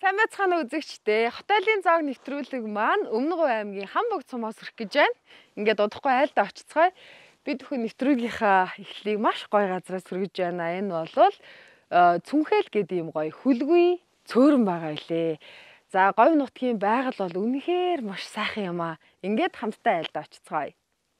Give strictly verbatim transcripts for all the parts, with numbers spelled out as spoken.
Сайн байцгаана уу үзэгчдээ. Хотелын зоог нэвтрүүлэг маань Өмнөгов аймгийн Хамбогд сумаас өрөх гэж байна. Ингээд удахгүй айлдаа очицгоё. Бид бүхэн нэвтрүүлгийнхаа эхлэлийг маш гоё газраас хүргэж байна. Энэ бол Цүнхэл гэдэг юм гоё хүлгүй цөөрөн байгаа илээ. За говь нутгийн байгаль бол үнэхээр маш сайхан юм аа. Ингээд хамтдаа айлдаа очицгоё.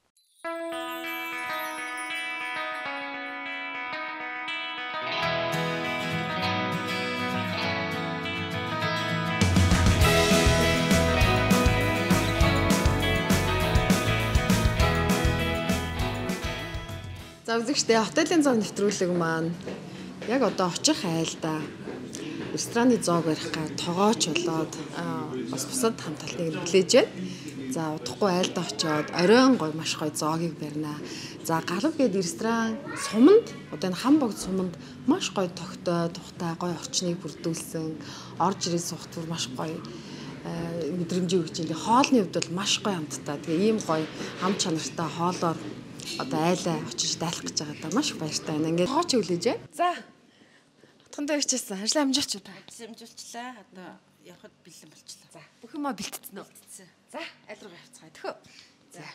За үзэгчдээ хотелын зоог нэвтрүүлэг маань яг одоо очих айлдаа рестораны зоог барих га тогооч болоод бас бусад хамталтыг хүлээж байна. За удахгүй айлдаа очиод оройн гоё маш гоё зоогийг барина. За Галав гэдэг ресторан суманд одоо энэ Хамбогд суманд маш гоё тогтой тухтай гоё орчныг бүрдүүлсэн. Орж ирээд суух түр маш гоё мэдрэмжийг өгч байгаа. Хоолны хувьд бол маш гоё хамттай. Тэгээ ийм гоё хам чанартай хоолоор одоо айлаа очиж дайлах гэж байгаа даа маш их баяртай байна. Ингээд тооч хүлээж байна. За. Утгандаа ирчихсэн. Ажлаа амжаач уу? Амжуулчлаа. Одоо явхад бэлэн болчлаа. За. Бүх юм аа бэлтгэсэн үү? Бэлтгэсэн. За, аль руу явцгаая. Төхөө. За.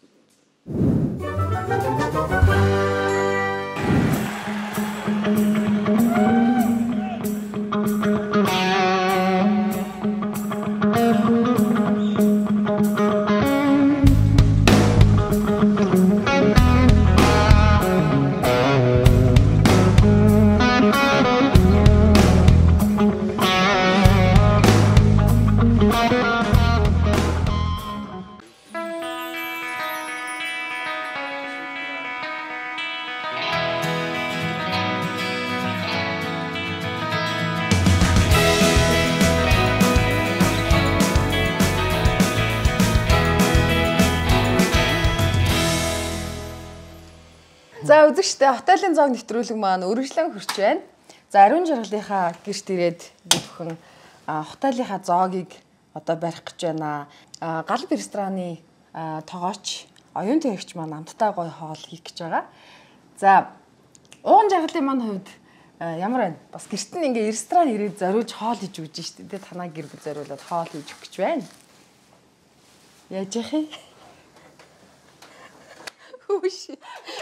За үзэгчдээ хотелын зоог нэвтрүүлэг маань үргэлжлэн хурж байна. За ариун жаргалынхаа гэрт ирээд бид бүхэн хотелынхаа зоогийг одоо барих гэж байна. Галав рестораны тогооч оюун тэрэгч маань амттай гоё хоол хийх гэж байгаа. За ууган жаргалын маань хувьд ямар байна? Бас гэрт нь ингээ ресторан ирээд зориулж хоол хийж өгч штэ. Тэгээ танаа гэр бүл зориулаад хоол хийж өгөх гэж байна. Яаж яах юм? Хөөш.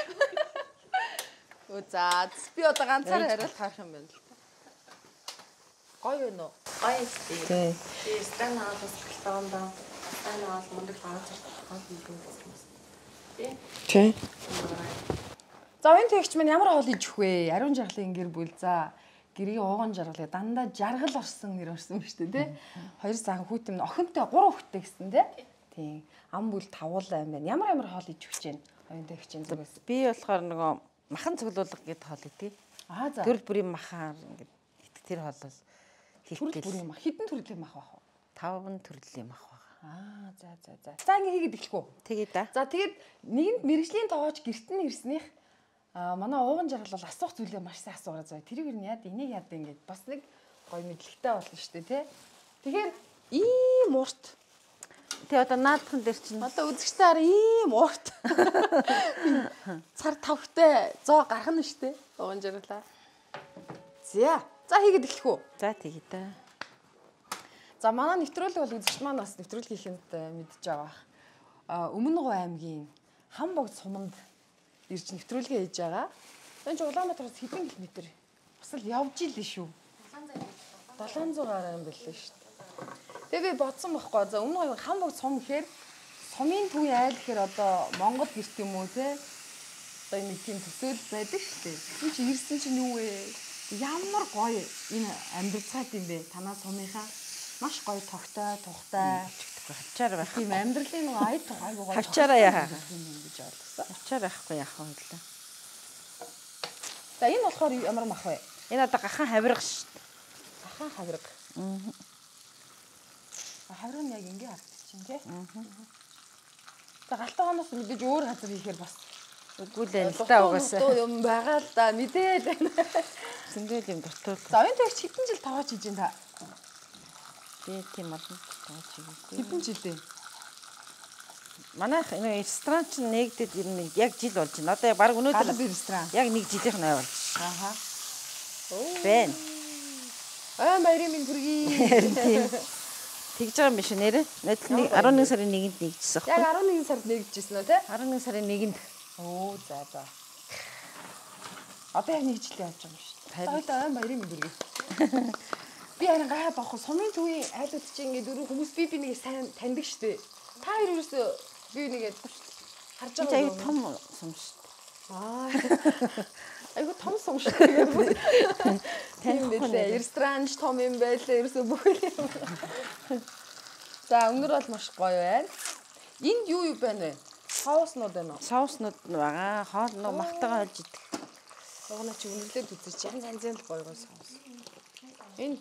Оо за би одоо ганцаараа хариулт харах юм байна л. Гоё вэ нөө? Гоё ээ. Тий. Би стан хаалгас гэлтаандаа стан хаал мундаг хаалж хаал хийх гэсэн. Тий. Тий. За энэ тэгч минь ямар хоол хийж өгөх вэ? Ариун жаргалын гэр бүл за гэрийн ууган жаргалыг дандаа жаргал орсон нэр орсон ба шүү дээ, тий. Хоёр сахан хүүт юм охинтой гурван хүүтэй гэсэн тий. Тий. Ам бүл тавуулаа юм байна. Ямар ямар хоол хийж өгч байна? Оюун тэгчийн зүгээс. Би болохоор нөгөө махан цуглуулга гэдэг хоол идэ. Аа за. Төрөл бүрийн махан ингээд тэр хоол бол хийх төрөл бүрийн мах. Хэдэн төрлийн мах байх вэ? Таван төрлийн мах байгаа. Аа за за за. За ингэ хийгээд эхлэх үү? Тэгээ да. За тэгээд нэгэнд мэрэгжлийн тоогооч гэрт нь ирснийх аа манай ууган жаргал бол асуух зүйлээ маш сайн асуугаа зөө. Тэрийг нь яад энийг яад ингээд бас нэг гоё мэдлэгтэй болно шүү дээ, тий. Тэгэхээр ийм урт Тэгээ одоо наадхан дээр чинь одоо үзэгчдээр ийм урт цар тавхтай зоо гаргана штэ ууган жаргалаа. За. За хийгээд эхлэх үү? за тэгээ да. За манай нэвтрүүлэг бол үзэгч маань бас нэвтрүүлэг хийхэд мэдж байгаа. А Өмнөгов аймгийн Хамбогд суманд ирж нэвтрүүлгээ хийж байгаа. Энд чинь Улаанбаатараас хэдэн километр бас л явж ийлээ шүү. долоон зуун гаруй юм билээ шүү. Тэгээ би бодсон байхгүй. За Өмнөгов Хамбогд сум гэхээр сумын төвийн айл гэхээр одоо Монгол гэрт юм уу те? Одоо нэг тийм төсөөл байдаг шүү дээ. Энэ чи ирсэн чинь юу вэ? Ямар гоё энэ амьдралцаад юм бэ? Танаа сумынхаа маш гоё тогтой, тухтай, хавчаар байх. Тийм амьдралын нэг ая тухайг гоё. Хавчаараа яа. Ингэж ойлгосон. Хавчаар байхгүй яах вэ лээ. За энэ болохоор ямар мах вэ? Энэ одоо gaхан хавирга шүү дээ. Gaхан хавирга. Аа. Хавирга нь яг ингэ харагдчихэв тий. Аа. За галтайгаанаас мэдээж өөр газар хийхээр бас үгүй л л та угаасаа. Юм байгаа л да мэдээд байна. Зөндөл юм дуртуул. За энэ тэгч хэдэн жил тоогооч хийж байна та? Би тийм олон тоогооч хийгээгүй. Хэдэн жилээ? Манайх энэ ресторан чинь нэгдэд ер нь яг жил болж байна. Одоо баг өнөөдөр Галав ресторан. Яг нэг жилийнх нь аваад. Ааха. Бэн. Аа баярын минь хүргэе. Харин тийм. Тэгж байгаа юм биш үү нэрээ? Найдал арван нэг сарын нэгэнд нэгжсэн Яг байхгүй. арван нэгэн сард нэгдэжсэн үү те? арван нэг сарын нэгэнд. Оо за за. Одоо яг нэг жил яаж байгаа юм шүү дээ. Харин аа баярын минь хүргэе. Би харин гай бохоо сумын төвийн айлууд чинь ингээд дөрөв хүмүүс би би нэг сайн таньдаг шүү дээ. Та хоёр ерөөсөө би нэгээд харж Чи байгаа аюу том сум шүү дээ. Аа. Айгу том сум шүү дээ. Тийм дээ. Ресторанч том юм байлаа. Ерөөсөө бүхэл юм. За өнөр бол маш гоё байна. Энд юу юу байна вэ? Соуснууд байна уу? Соуснууд байгаа. Хоол нөө махтагаа олж идэх. Угнаа чи үнэрлээд үзэж чинь янз янз гоё гоё соус. Энэ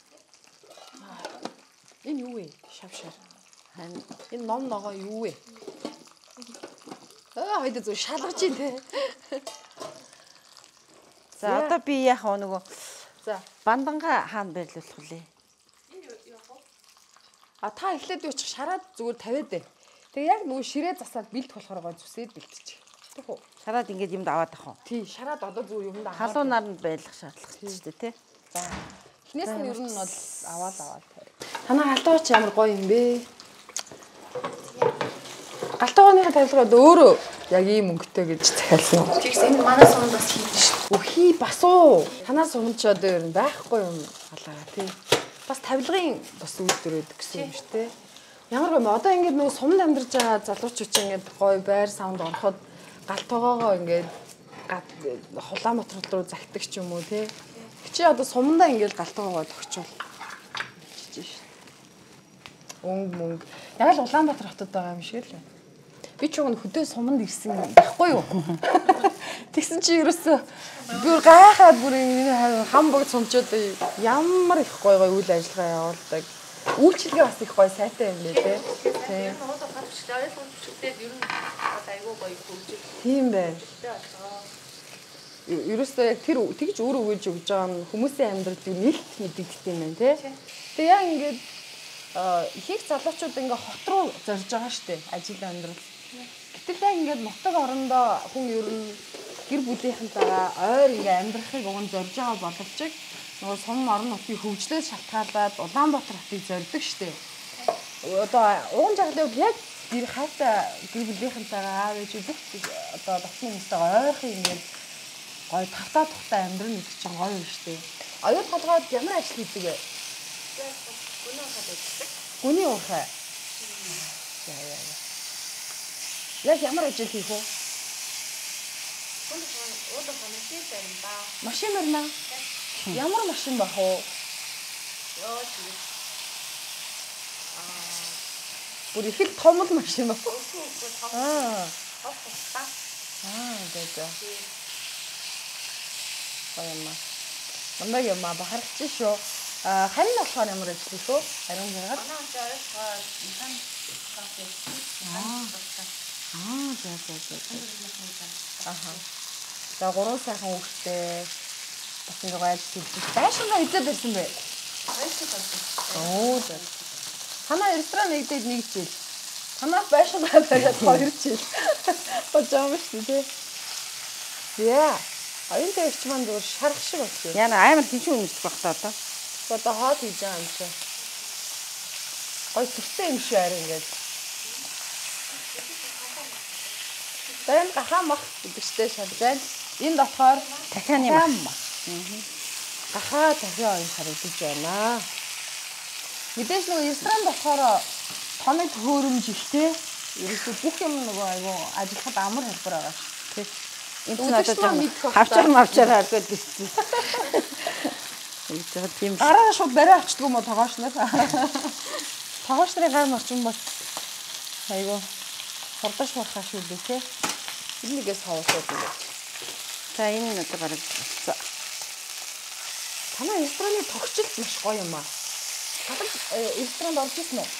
Энэ юу вэ? Шавшаар. Харин Энэ ном ногоо юу вэ? Аа хайда зөв шалгаж ин тэ. за одоо би яах вэ нөгөө За. банданга хаана байрлуулах вэ? А та эхлээд юучих шараад зүгээр тавиад дээ. Тэгээ яг нөгөө ширээ засаад бэлт болохоор гоо зүсээд бэлтчих. Тэг үү? Шараад ингээд юмд аваад ах уу? Тий, шараад одоо зүгээр юмд аваад. Халуун наранд байлгах шаардлагатай шүү дээ тий. За. Эхнээс нь ер нь бол аваад аваад тавь. Танаа галтгооч ямар гоё юм бэ? Галтгооныхаа тавилгад өөрөө яг ийм өнгөтэй гэж захиалсан уу? Тэгс энэ манай сумд бас хийдэж шүү. Өхий бас уу. Танаа сумд ч одоо ер нь байхгүй юм халаагаа тий. Бас тавилгын бас үйлдвэр өгдөг гэсэн юм шүү дээ. Ямар гоё юм одоо ингээд нөгөө сумд амьдарч байгаа залуучууд чинь ингээд гоё байр саунд ороход галтгоогоо ингээд Улаанбаатар руу загтдаг ч юм уу тий. Чи одоо сумдаа ингээд галтгоогоо тогчвол чиж шүү. Өнг мөнгө. Яг л Улаанбаатар хотод байгаа юм шиг л байна. Би ч өгн хөдөө суманд ирсэн байхгүй юу? Тэгсэн чи ерөөсөө бүр гайхаад бүр хам богд сумчууд ямар их гоё гоё үйл ажиллагаа явуулдаг. Үйлчлэгээ бас их гоё сайтай юм лээ тий. Тийм. Одоо гарч ойлгомжтой ер нь айгүй гоё хөгжил. Тийм байна. Ерөөсөө яг тэр тэгж өөр өгөөж өгж байгаа нь хүмүүсийн амьдралд нэлт мэдэгдэх юм байна тий. Тэгээ яг ингээд их залуучууд ингээ хот руу зорж байгаа штэ ажил амьдрал. Гэтэл яг ингээд нутаг орондоо хүн ер нь гэр бүлийнхэнтэйгээ ойр ингээ амьдрахыг уг нь зорж байгаа боловч нөгөө сум орон нутгийн хөгжлөөс шалтгаалаад Улаанбаатар хотыг зорддог штэ. Одоо уун жаглын хувьд яг гэр хайтай гэр бүлийнхэнтэйгээ аав ээж бүх одоо дотны хүмүүстэйгээ ойрхон ингээд гоё тавтаа тухтай амьдрын гэдэг чинь гоё юм штэ. Оюут толгойд ямар ажил хийдэг вэ? Гүний ухаад ажилладаг. Гүний ухаа. Яа яа яа. Яг ямар ажил хийх вэ? Гүний ухаа уудаа машин барина да. Машин барина. Ямар машин бах вэ? Йоо чи. Бүр их л том л машин бах. Аа. Аа, дээ. Баяма. Манай юм аа бахарч шүү. А харин болохоор ямар ажил хийх вэ? Харин яагаад? Манай ч ойлгоо инхан кафе. Аа. Аа, за за за. Аха. За гурван сайхан хүүхдээ бас ингээ гоё ажил хийх. Байшингаа эзээ барьсан бэ? Байшин болсон. Оо за. Танаа ресторан нэгдээд нэг жил. Танаа байшингаа бариад хоёр жил. Божоо юм шүү дээ. Яа. Аян дээрч маань зүгээр шарах шиг болчих. Яна амар хинч үнэлэх байх та одоо. Одоо хоол хийж байгаа юм шиг. Гой сүртэй юм шиг арай ингээд. Тэн гахаан мах гэдэгтэй шалж байна. Энд болохоор Дахианы мах. гахаа дахиа оюун харагдаж байна. Мэдээж нөгөө ресторан болохоор тоног хөөрөмж ихтэй. Ерөөсөө бүх юм нөгөө айгу ажиллахад амар хэлбэр байгаа шүү. Тэг. Энд ч надад жоо хавчаар мавчаар харагдаад ирсэн. Эцэг тийм Гараа шууд барай авчдаг юм уу тогоошноор. Тогоошны гар марчин бол айгу хурдаш мархаа шүү дээ тий. Энийгээс хаваасаад юм. за энэ надад гараад болцоо. Танай рестораны тогтчл маш гоё юм аа. Гадаг ресторанд орж ирсэн үү?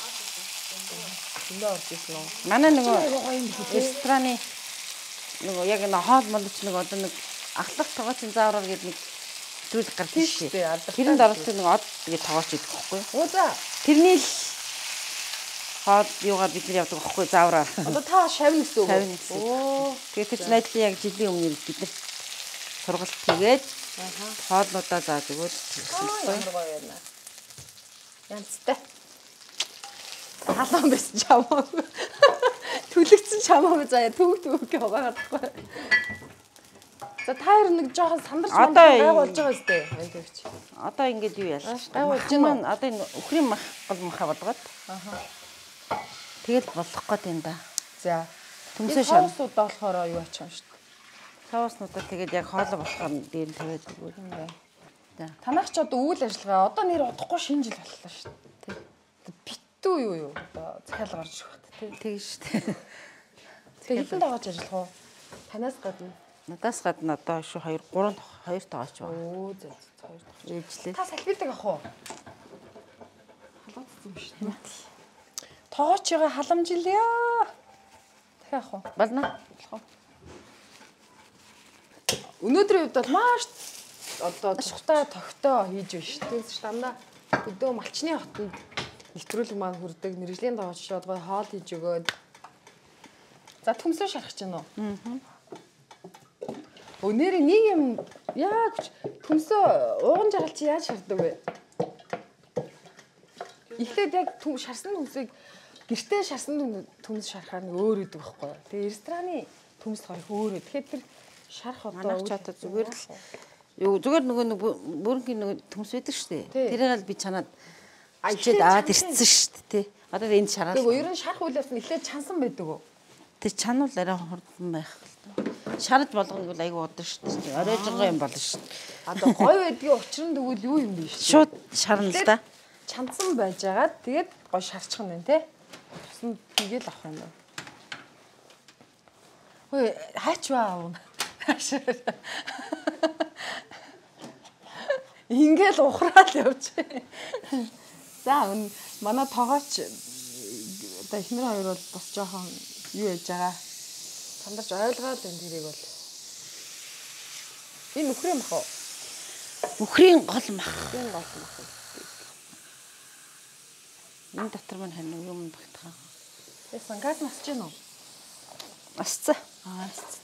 Эндээ орж ирсэн үү? Манай нөгөө рестораны нөгөө яг энэ хоол молч нэг одоо нэг ахлах тогооцын заавраар гэдэг нэг зүйл гардаг шүү дээ. Тэрэнд оролцдог нэг од гэж тогооч идэх байхгүй юу? Оо за. Тэрний л хоол юугаар бид нар явдаг байхгүй заавраар. Одоо та шавна гэсэн үг. Шавна гэсэн. Оо. Тэгээд ч найдлын яг жилийн өмнө бид нар сургалт хийгээд Хоолнуудаа зааж өгөөд. Ямар гоё байна. Янцтай. Халуун байсан чамаагүй. Түлэгцэн чамаагүй заяа төвөг төвөг яваагаадахгүй. За та хоёр нэг жоохон сандарч гай болж байгаа үстэй. Ань тэгч. Одоо ингэж юу яалаа шүү дээ. Гай болж байна. Одоо энэ өхрийн мах гол маха болгоод. Аха. Тэгэл болох гээд энэ да. За. Төмсөө шам. Соусуудаа болохоор юу ачих юм шүү дээ. Сауснуудаа тэгээд яг хоолой болохоор дээр нь тавиад өгөө юм байна. За. Танах ч одоо үйл ажиллагаа одоо нэр удахгүй шинэ жил боллоо шүү дээ. Битүү юу юу одоо захиал гарч ирэх бат тий. Тэг шүү дээ. Тэгээ хэдэн дагаж ажиллах уу? Танаас гадна. Надаас гадна одоо шүү хоёр гурван хоёр тагаач байна. Оо зөө хоёр тагаач. Ээжлээ. Та салбирдаг ах уу? Халууцсан юм шүү дээ. Тоочёо халамжилъя. Дахиад ах уу? Болно. Болох уу? Өнөөдрийн үед бол маш одоо цухтай тогтоо хийж байна шүү. Тэгээс дандаа өдөө малчны хотод нэвтрүүлэг маань хүрдэг, мэрэгжлийн даваач шууд гоё хоол хийж өгөөд. За төмсөө шарах гэж байна уу? Аа. Өнөөдөр нэг юм яг төмсөө ууган жаргал чи яаж шардаг вэ? Эхлээд яг төм шарсан төмсийг гэртээ шарсан төмс шарахаар нэг өөр үүдэг байхгүй юу? Тэгээ рестораны төмс хоёр өөр. Тэгэхээр тэр шарах одоо манайх ч одоо зүгээр л юу зүгээр нөгөө нэг бүрэнгийн нөгөө төмс байдаг шүү дээ. Тэрийг л би чанаад ачаад аваад ирсэн шүү дээ тий. Одоо энд шараад. Тэгээ ер нь шарах үйлээс нь эхлээд чансан байдаг уу? Тэг чануул арай хурдан байх л тоо. Шарж болгоно бол айгу удаа шүү дээ. Оройжгоо юм болно шүү дээ. Одоо гой байдгийн учир нь тэгвэл юу юм бэ шүү дээ. Шууд шарна л да. Чансан байж агаад тэгээд гой шарчих нь тий. Тусан тгийл авах юм байна. Хөөе хаач баа. Ингээл ухраал явж. За манай тоогооч одоо ихнэр хоёр бол бас жоохон юу яж байгаа. Сандарч ойлгоод энэ тэрийг бол. Энэ нөхрийн мах уу? Нөхрийн гол мах. Энэ гол мах. Энэ дотор маань харин юм багтахаа. Ясан газ насч гин үү? Асцаа. Аа асцаа.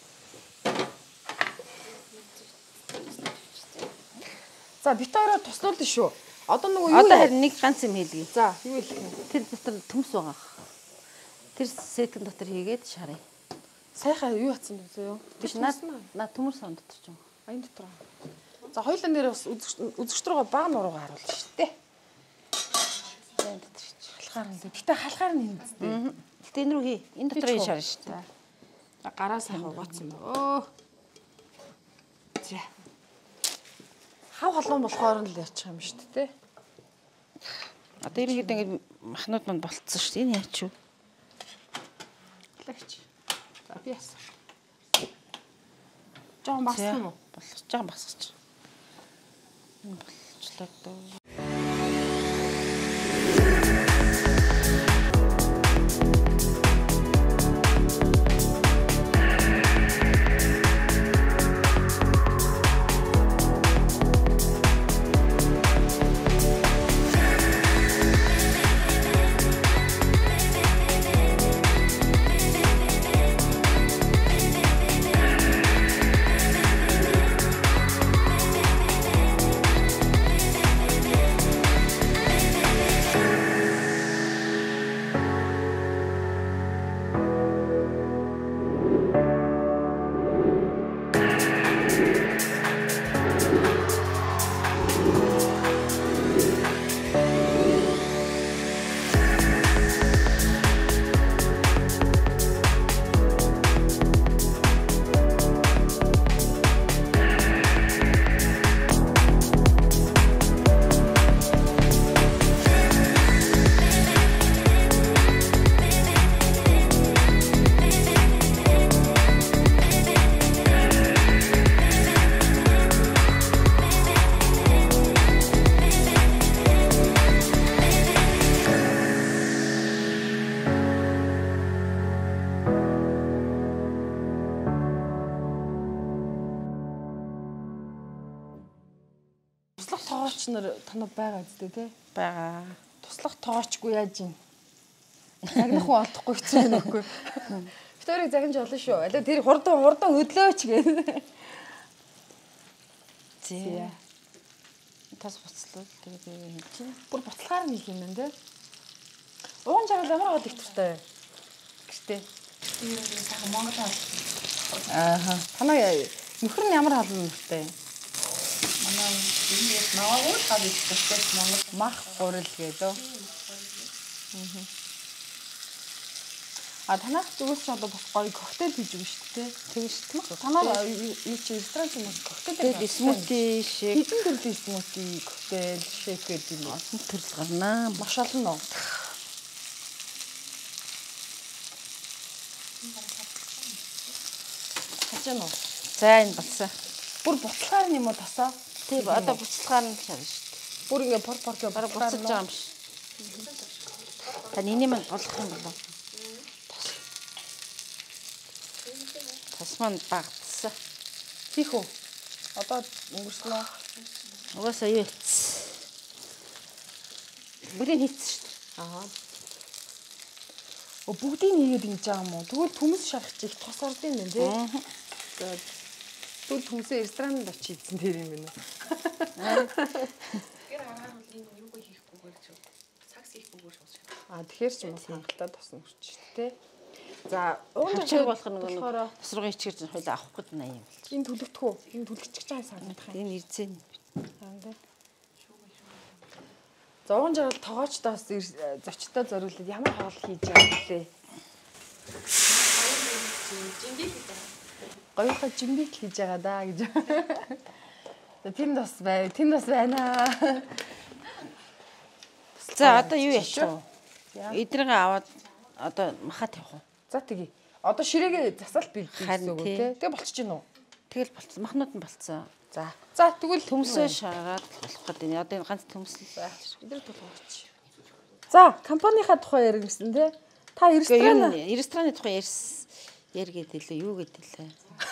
За бит хоёроо туслуулна шүү. Одоо нөгөө юу? Одоо харин нэг ганц юм хийлгэе. За юу хэлэх юм? Тэр дотор төмс байгаа. Тэр сеткэн дотор хийгээд шарыг. Сайхан юу хатсан вэ юу? Биш наад наа төмөр сан дотор ч юм. Аян дотор. За хоёулаа нэр бас үзэгч рүүгээ баг нуруугаа харуулна шүү дээ. Аян дотор чи халахаар нь. Гэтэ халахаар нь юм зү. Гэтэ энэ рүү хий. Энэ дотор хий шарна шүү дээ. За гараа сайхан угаацсан ба. Өө. За. Хав халуун болохоор л яачих юм шүү дээ. Одоо ерөнхийдөө ингэ махнууд манд болцсон шүү дээ. Энэ яач юу? Лагч. За би яасан. Жон бассан уу? Болгож байгаа басгач. Энэ болчлоо дөө. Тоогооч нар танаа байгаа үстэй тий? Байгаа. Туслах тоогоочгүй яаж юм? Загнах уу олдохгүй хэцүү нөхгүй. Битэрийг загнаж олно шүү. Алаа тэр хурдан хурдан өдлөөч гээ. Зээ. Тас буцлал тэгээд юм чинь. Бүр буцлагаар нэг юм байна те. Уун жаргал ямар хот их туртай. Гэвчтэй. Тийм сайхан Монгол хол. Ааха. Танаа нөхөр нь ямар халуун нөхөртэй? Манай энэ ногоон хав их туртай Монгол Мах гурил гэдэг. А танах зүгээс ч одоо бас гоё коктейл хийж өгнө шүү дээ. Тийм шүү дээ. Танаа юу чи ресторан ч юм уу коктейл Тэгээд смути шейк хэдэн төрлийн смути, коктейл, шейк гэдэг юм. олон төрөл гарнаа. Маш олон нөө. Хажаа нөө. За энэ болсон. Бүр буцлагаар юм уу тасаа? Тийм одоо буцлагаар нь шарна шүү дээ. Бүр ингээ пор пор гэж Бараг буцаж байгаа юм шиг. Тань энийг мань голох юм болов. Тас маань багтсан. Хийх үү? Одоо өнгөрснөө. Угаасаа юу хийц. Бүрийн хийц шүү дээ. Аа. О бүгдийг хийгээд ингэж байгаа юм уу? Тэгвэл төмс шахах чих тос ордын юм тий. За тэгвэл төмсөө ресторанд очиж ийдсэн тэр юм байна. гэр харахаар бол энэ юуг хийхгүйгээр ч цагс хийхгүйгээр шууд. Аа тэгэхээр ч юм уу хангалттай тосно хүрч шүү дээ. За Хавчааг болох нэг тосрогын ичгэр хойлоо авах гээд байна юм. энэ төлөгдөх үү? Энэ төлөгдөж байгаа санагдах юм. Энэ ирзэн. Аа тий. За уун жаргал тоогоочдоос зочдтой зориулаад ямар хоол хийж байгаа вэ? Жимбиг хийдэг. Гоёхоо жимбиг хийж байгаа даа гэж. Тэнд бас бай, тэнд бас байна. За одоо юу яачих вэ? Эдрийг аваад одоо махад явах уу? За тэгье. Одоо ширээгээ засалт бэлдээ гэсэн үг Харин тий. Тэгээ болчих чинь үү? Тэгэл болцсон. Махнууд нь болцсон. За. За тэгвэл Төмсөө шараад болох гэдэг энэ одоо энэ ганц төмсөл. эдгээр тулгууч. За, компанийнхаа тухай ярих гэсэн тий. Та ресторан Энэ рестораны тухай ярьс яргээд хэлээ. Юу гэдэг лээ.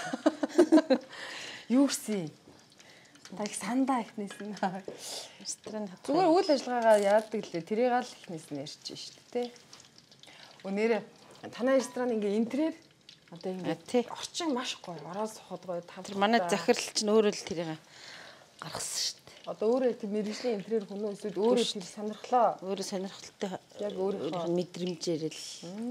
юу гэсэн? Та их сандаа ихнээс нь. Рестораны Зүгээр үйл ажиллагаагаа яадаг лээ. Тэрийг л ихнээс нь ярьж шүү дээ тий. Өнөөрэ танай ресторан ингээ интерьер одоо ингээ орчин маш гоё. Ороод сухад гоё тав. Тэр манай захирал чинь өөрөө л тэрийг гаргасан шүү дээ. Одоо өөрөө тэр мэрэгжлийн интерьер хүн үү эсвэл өөрөө тэр сонирхлоо. Өөрөө сонирхолтой Яг өөрийнхөө мэдрэмжээр л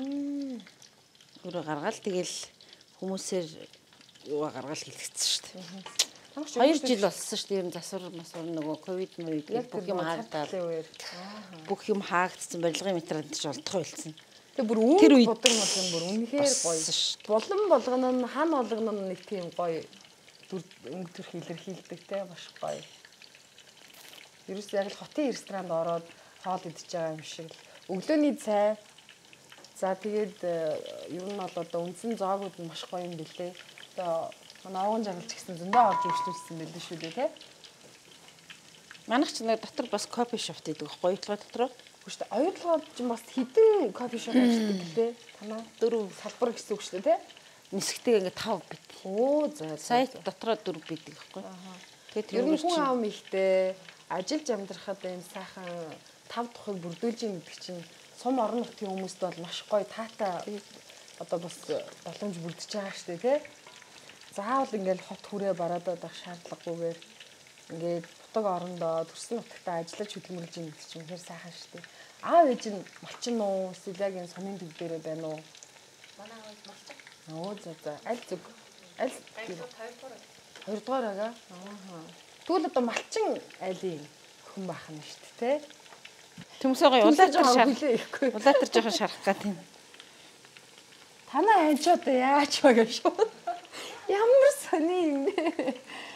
өөрөө гаргаал тэгэл хүмүүсээр юу гаргаал хэлгэцсэн шүү дээ. Хоёр жил болсон шүү дээ. Ер нь засвар масвар нөгөө ковид мөрөд бүх юм хаагдаад бүх юм хаагдсан барилгын материал ч олдох байлцсан. Тэгээ бүр үүн бодог бол юм бүр үнэхээр гоё. Булан болгоно нь хан болгоно нь нэг тийм гоё өнгө төрх илэрхийлдэг те маш гоё. Ерөөс яг л хотын ресторанд ороод хоол идэж байгаа юм шиг л. Өглөөний цай. За тэгээд ер нь бол одоо үндсэн зоогууд нь маш гоё юм билээ. Одоо манай овгон жаргалч гэсэн зөндөө орж өгчлүүлсэн байлээ шүү дээ те. Манайх ч нэг дотор бас кофе шоп гэдэг байхгүй оюутлага дотор. Үгүй шүү дээ. Оюутлага ч бас хідэн кофе шоп ажилладаг гэлээ. Танаа дөрөв салбар гэсэн үг шүү дээ те. Нисгтэй ингээ тав бит. Оо за Сайт дотроо дөрв бидэг байхгүй. Тэгээд ер нь хүн аав ихтэй ажиллаж амьдрахад энэ сайхан тав тухыг бүрдүүлж ийн гэдэг чинь сум орон нутгийн хүмүүст бол маш гоё таатай одоо бас боломж бүрдэж байгаа шүү дээ тий. Заавал ингээл хот хүрээ бараадаад байх шаардлагагүйгээр ингээд нутаг орондоо төрсөн нутагтаа ажиллаж хөдөлмөрлж ийн гэдэг чинь үнэхээр сайхан шүү дээ. Аав ээж нь малчин уу эсвэл яг энэ сумын төв дээрээ байна уу? Манай аав малчин. Оо за за аль зүг аль хоёрдугаар ага. Аа. Тэгвэл одоо малчин айлын хүн байх нь шүү дээ тий. Төмсөөгөө улаатар шарах. Улаатар жоохон шарах гэх юм. Танаа айн ч одоо яаж байгаа шүү. Ямар сони юм бэ?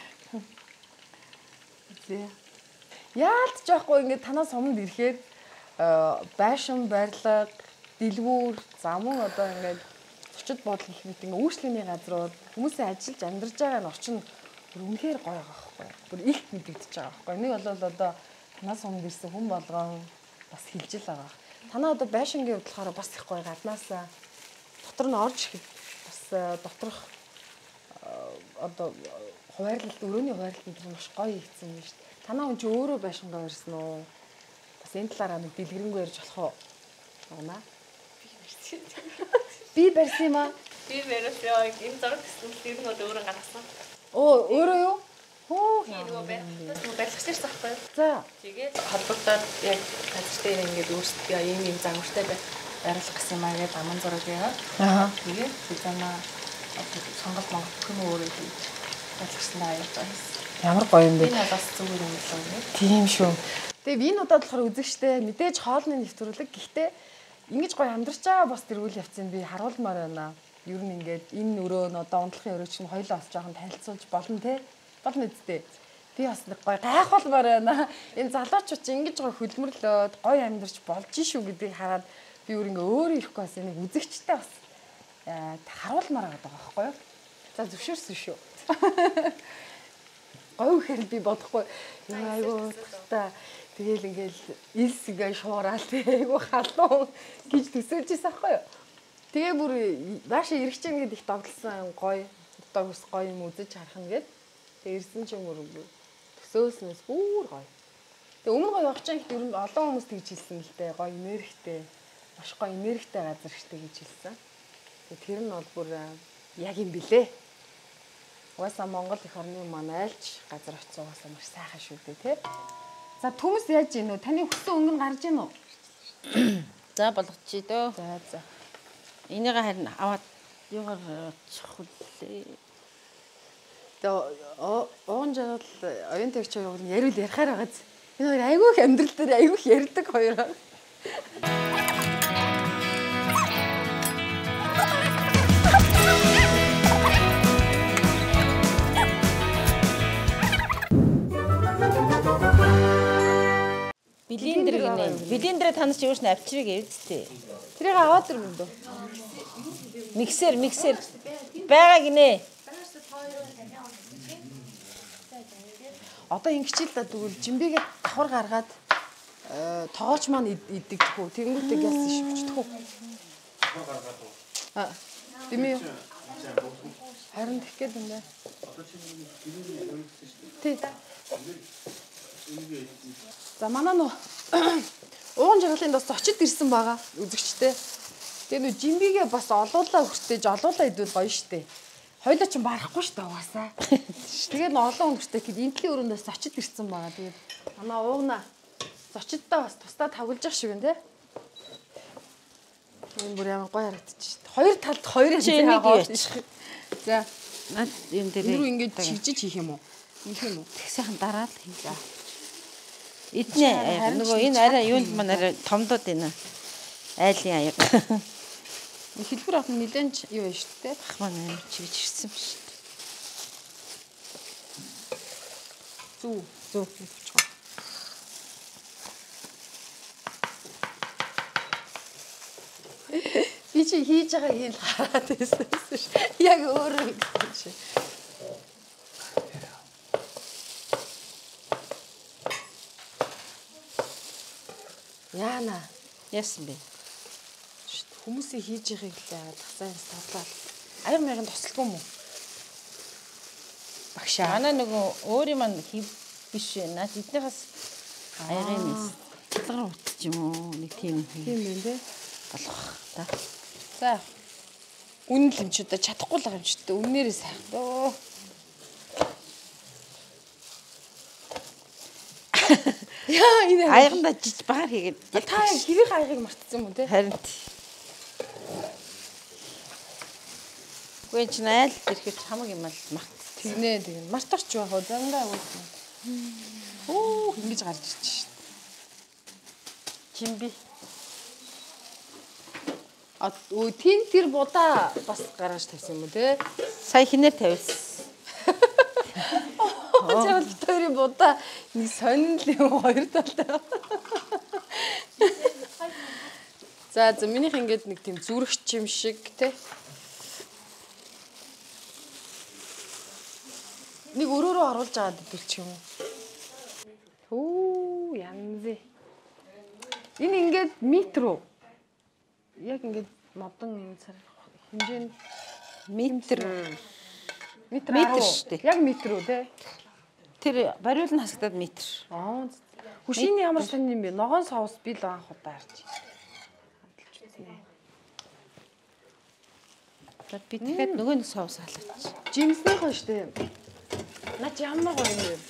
Зэ. Яалт жоохгүй ингээд танаа суманд ирэхээр байшин барилга, дэлгүүр, замун одоо ингээд зочид бодол их мэт ингээд үйлчлэгийн газрууд хүмүүсийн ажиллаж амьдарч байгаа нь орчин бүр үнэхээр гоё байгаа байхгүй. Бүр их мэдэгдэж байгаа байхгүй. Нэг бол одоо танаа суманд ирсэн хүн болгон бас хилж л байгаа. Танаа одоо байшингийн бодлохоор бас их гоё гаднаасаа дотор нь орж ихэд бас доторх одоо хуваарлалт өрөөний хуваарлалт нь маш гоё хийсэн юм шүү дээ. Танаа хүн чи өөрөө байшингаа ирсэн үү? Бас энэ талаараа нэг дэлгэрэнгүй ярьж болох уу? Унаа. Би барьсан юм аа. Би барьсан. Энэ зураг гэсэн дэлгэрэнгүй өөрөө гаргасан. Оо, өөрөө юу? Хөө нөгөө барихтаас нөгөө барилгач ирсэн байхгүй юу? За. Тэгээд холбогдоод яг газар дээр ингээд өөрсдөө ийм ийм загвартай байрлах гэсэн маа гэдэг аман зураг яа. Аа. Тэгээд зэнаа сонголт монгол бүх юм өөрөө хийж барилгачсан аяа байсан. Ямар гоё юм бэ? Энэ бас зүгээр юм болоо. Тийм шүү. Тэгээ винуудад болохоор үзэгчтэй мэдээж хоолны нэвтрүүлэг. Гэхдээ ингэж гоё амьдарч байгаа бас тэргүүл явцын би харуулмаар байна. Ер нь ингээд энэ өрөө нь одоо унтлахын өрөө чинь хоёлоо олж жоохон танилцуулж болно те. Болно үсттэй. Би бас нэг гоё гайхуулмаар байна. Энэ залуучууд чинь ингэж гоё хөлмөрлөөд гоё амьдарч болж шүү гэдгийг хараад би өөр ингээ өөр ирэхгүй бас энийг үзэгчтэй бас харуулмаар байгаа байхгүй юу? За зөвшөөрсөн шүү. Гоё хэрэг би бодохгүй. Айгуу та тэгэл ингээл илс ингээ шуурал айгуу халуун гэж төсөөлж байсан байхгүй юу? Тэгээ бүр наашаа ирэх чинь гэдэг их догтлсан гоё. Одоо ус гоё юм үзэж харах нь гээд тэгээ ирсэн чинь бүр төсөөлснөөс бүр гоё. Тэгээ өмнө гоё явах чинь их ер нь олон хүмүүс тэгж хэлсэн л дээ. Гоё энергитэй. Маш гоё энергитэй газар штэ гэж хэлсэн. Тэгээ тэр нь бол бүр яг юм билээ. Угаасаа Монгол их орны маань айлч газар очиж угаасаа маш сайхан шүү дээ тий. За төмс яаж ийн үү? Таны хүссэн өнгө нь гарч ийн үү? За болгочихъя дөө. За за. Энийг харин аваад юугаар очих вүлээ. Тэгээ уун жаргал оюун тагч хоёр яриул ярихаар байгаа. Энэ хоёр айгүй их амьдрал дээр айгүй их ярьдаг хоёр. Билиндэр гинэ. Билиндэр танаас юу ч авчирыг эвдтэй. Тэрийг аваад ир мөн дөө. Миксер, миксер байгаа гинэ. Одоо ингэж л да тэгвэл жимбигээ давхар гаргаад тоолч маань иддэг хөө. Тэнгүүтээ гяс шивчдэг хөө. Аа. Дими. Харин тэгэх гээд юм байна. Тий. За манай нөө уун жаргалын дос очид ирсэн байгаа үзэгчтэй. Тэгээ нөө жимбигээ бас олуулаа хүртээж олуулаа идвэл гоё штэ. Хойлоо ч барахгүй штэ угаасаа. Тэгээ н олон өнгөртэй гэхэд энтлийн өрөөндөөс очид ирсэн байгаа. Тэгээд манай уугна зочидтой бас тусдаа тавгалж явах шиг байна те. Энэ бүр ямар гоё харагдчих штэ. Хоёр талд хоёрын чинь хаагаад. За над юм дээр энэ рүү ингэж чигжиж хийх юм уу? Хийх юм уу? тэг сайхан дараа л хийлээ. Эднэ нөгөө энэ арай юунд маань арай томдод байна. Айлын аяг. Хэлбэр авах нь нэлээд юу вэ шүү дээ. Ах маань амар чивж ирсэн ба шүү дээ. Зүг зүг. Би чи хийж байгаа юм хараад байсан шүү. Яг өөрөө гэсэн чи. Яна Яасан бэ? хүмүүсийн хийж байгааг л яагаад тасаа юм тодлоо. Аяг маягийн тослохгүй юм уу? Багшаа. Манай нөгөө өөрийн маань хив биш вэ? Наад эднийхээс аягын нэс. Талгаар утчих юм уу? Нэг тийм Тийм байх те. болох та. За. Үнэн л юм ч удаа чадахгүй л байгаа юм ч удаа үннээрээ сайхан дөө. Яа энэ Аяганда жиж багаар хийгээд та хэрэг аягийг мартсан юм уу те? харин Гүн чинь айл ирэхэд хамаг юм л март. Тэгнэ тэгнэ. Мартарч байх уу? Зангаа явуулсан. Оо ингэж гарч ирж шít. Жимби. А өө тэн тэр будаа бас гаргаж тавьсан юм уу те? Сая хинээр тавьсан. Чавал хоёрын будаа нэг сонин л юм хоёр талтай. За за минийх ингээд нэг тийм зүрхч юм шиг те. Нэг өрөөрөө оруулж аваад идэлчих юм уу? Хөө янзээ. Энэ ингээд метр үү? Яг ингээд модон юм цар хэмжээнд Метр. метр Метр арав. шүү дээ. Яг метр үү те? Тэр бариул нь хасагдаад метр. Аа. Хөшийн ямар сонь юм бэ? Ногоон соус би л анх удаа харж. За би тэгэхэд нөгөө нэг соус халаач. Жимснийхөө штэ. Наач ямар гоё юм бэ?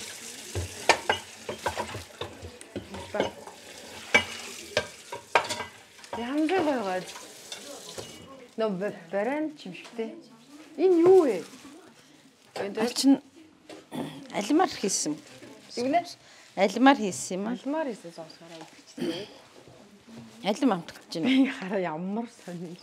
Ямар гоё гоё. Но баран чимшигтэй. Энэ юу вэ? Энэ чинь алимаар хийсэн. Игнэ? Алимаар хийсэн юм аа. Алмаар хийсэн соосгороо идчихсэн. Алим амтгаж байна. Хараа ямар сонир.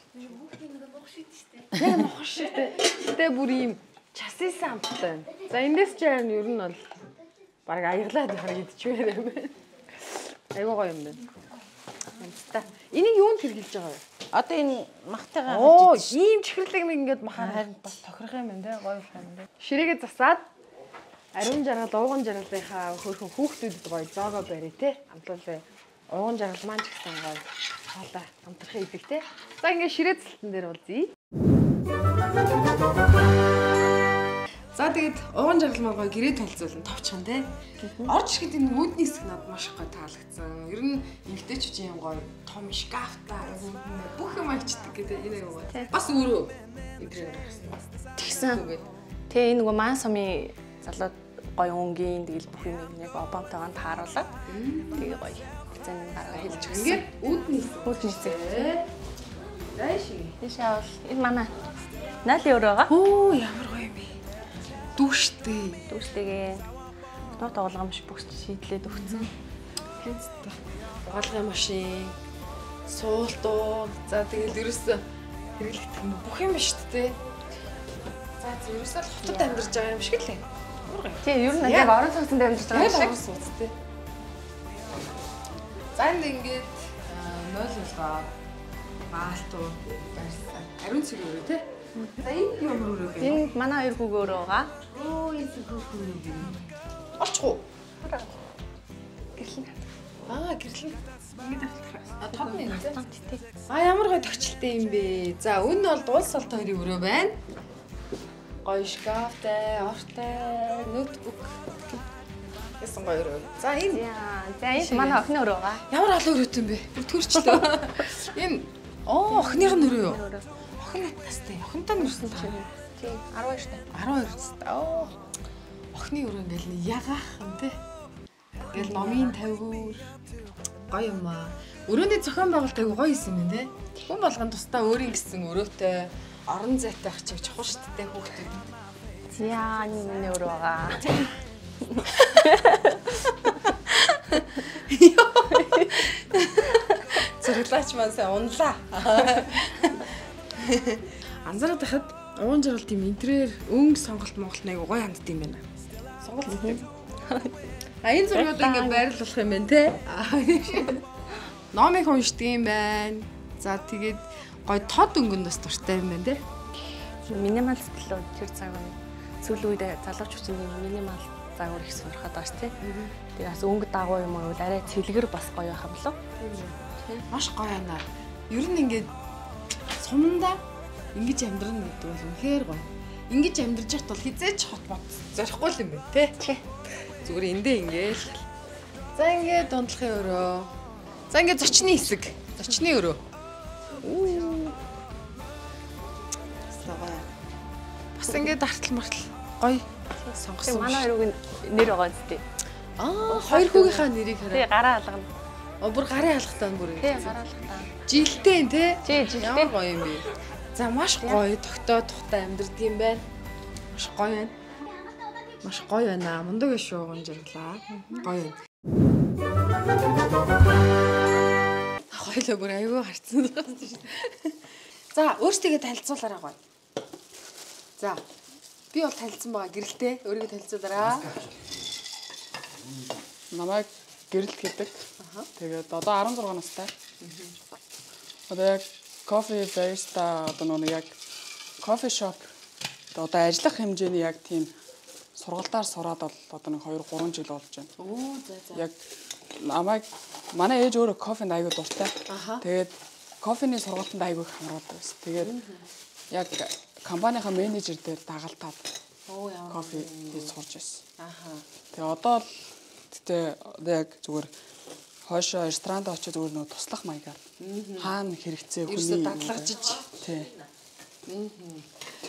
Яг мох шигтэй. Тэ бүр ийм часисан амттай. За эндээс ч яг ер нь бол баг аяглаад хараг идчихвэр юм байна. Айгуу гоё юм байна. Амттай. Энийг юунд хэрглэж байгаа вэ? Одоо энэ махтайгаа Оо, хажиж. ийм чихэрлэг нэг ингээд махаар бас тохирох юм байна те. Гоё юм байна. Ширээгээ засаад ариун жаргал, ууган жаргалынхаа хөрхөн хүүхдүүдэд гоё зоогоо барь те. Амтлуулаа. Ууган жаргал маань ч гэсэн гоё хоолой амтрахын идэг те. За ингээд ширээ цэлтэн дээр уулзъя. За тэгээд ууган жаргал маань гоё гэрээ толцуулна товчхон те. Орж ирэхэд энэ үүдний хэсэг надад маш их гоё таалагдсан. Ер нь эмгтээчүүдийн гоё том шкафтай бүх юм ачдаг гэдэг энэ аюу гоё. Бас өөрөө эдрээр гаргасан. Тэгсэн. Тэгээ энэ нөгөө маань сумын залууд гоё өнгийн тэгэл бүх юм яг обонтойгоо тааруулаад тэгээ гоё зэн гараа хэлж өгсөн. Ингээд үүдний хэсэг. Үүдний хэсэг. Дэш. Тийшээ бол энэ манай наали өөр байгаа. Оо ямар гоё юм бэ. Дүүштэй. Дүүстэйгээ нуу тоглоомш бүгд шийдлээд өгсөн. Хэнцтэй. Угаалгын машин, суултуу. За тэгэл ерөөсөө хэрэглэх юм бүх юм шүү дээ. За ерөөсөө л хотод амьдарч байгаа юм шиг л ээ. Тий, ер нь яг орон сууцнд амьдарч байгаа Яг шиг. орон сууц дээ. За энэ ингээд нойл болгоо баалтуу барьсан. Ариун цэг өрөө те. За энэ ямар өрөө бэ? Энэ манай хоёр хүүг өөрөө байгаа. Оо энэ хөрхөн өрөө юм. Орчих уу? Гэрлэн. Аа гэрлэн. Ингээд авчих. А тодны нэ. Тий. А ямар гоё тогтчилтэй юм бэ? За энэ бол дуул салт хоёрын өрөө байна. Гоё шкафтай, ортой, ноутбук. Ясан гоё өрөө. За энэ Яа, за энэ манай охины өөрөө байгаа. ямар олон өрөөтэй юм бэ? Бүр төрчлөө. Энэ оо охиных нь өрөө юу? Охин настай. Охинтой нэрсэн та. Тий, арван хоёр та. арван хоёр настай. Оо. Охины өрөө ингээл ягаах юм те. Ингээл номын тавиур. Гоё юм аа. Өрөөний зохион байгуулалт айгу гоё юм байна те. Хүн болгон тусдаа өөрийн гэсэн өрөөтэй орон зайтай ах чиг чухал шүү дээ хүүхдүүд. Яа, энэ миний өөрөө байгаа. Зэрэглаач маань сайн унлаа. Анзаараад байхад ууган жаргал тийм интерьер өнгө сонголт Монголд айгу гоё хандд юм байна. Сонголт тийм. А энэ зургууд ингээ байрлуулах юм байна те. Номыг уншдаг юм байна. За тэгээд гоё тод өнгөнд бас дуртай юм байна те. Минимал төлөө тэр цаг сүүлийн үед залууч хүчний минимал загвар их сонирхоод байгаа ш тий. Тэгээ бас өнгө дагуу юм уу арай цэлгэр бас гоё байх юм болов. Маш гоё байна. Ер нь ингээд сумдаа ингэж амьдрна гэдэг бол үнэхээр гоё. Ингэж амьдарч яхад бол хизээч хот бод зорихгүй юм байна те. Зүгээр эндээ ингээл. За ингээд дундлахын өрөө. За ингээд зочны хэсэг. Зочны өрөө. Уу. Саваа. Бас ингээд дартал мартал гоё сонгосон. Манай хоёрын нэр байгаа зү. Аа, хоёр хүүгийнхаа нэрийг Тий, хараа. гараа алгана. Оо, бүр гарын алхтаа бүр Тий, ингэ. гараа алгана. Жилтэй те. Тий, жилтэй. Ямар гоё юм бэ? За маш гоё тогтоо тухтай амьдэрдэг юм байна. Маш гоё байна. Маш гоё байна. Мундаг шүү гон жаргалаа. Гоё байна. Хоёлоо бүр аюу харцсан байна шүү. За, өөрсдийгөө танилцуулаарай гоё. За. Би бол танилцсан байгаа гэрэлтэй. Өөрийгөө танилцуулаарай. Намайг гэрэлт гэдэг. Тэгээд одоо арван зургаан настай. Одоо яг кофе бариста одоо нэг яг кофе шоп одоо ажиллах хэмжээний яг тийм сургалтаар сураад бол одоо нэг хоёр гурван жил болж байна. Оо, за за. Яг намайг манай ээж өөрөө кофенд аягүй дуртай. Тэгээд кофений сургалтанд аягүй хамраад байсан. Тэгээд яг компанийн менежер дээр дагалдаад Оо яа. кофе хийж сурж байсан. Аха. Тэгээ одоо л тэгтээ одоо яг зүгээр хойшоо ресторанд очиж зүгээр нөө туслах маягаар хаана хэрэгцээ Ерөөсөө хүний дадлагжиж. тий.